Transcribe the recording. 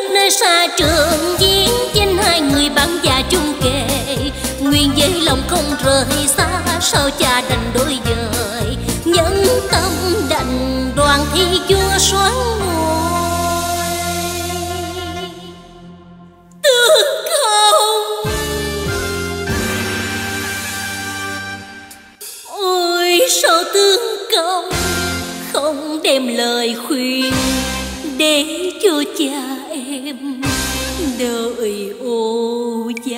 nơi xa trường giếng chinh hai người bạn già chung kề, nguyện với lòng không rời xa, sao cha đành đôi dời, nhân tâm đành đoàn thi vua xoắn ngôi. Tương công ôi sao tương công không đem lời khuyên để cho cha em đợi ô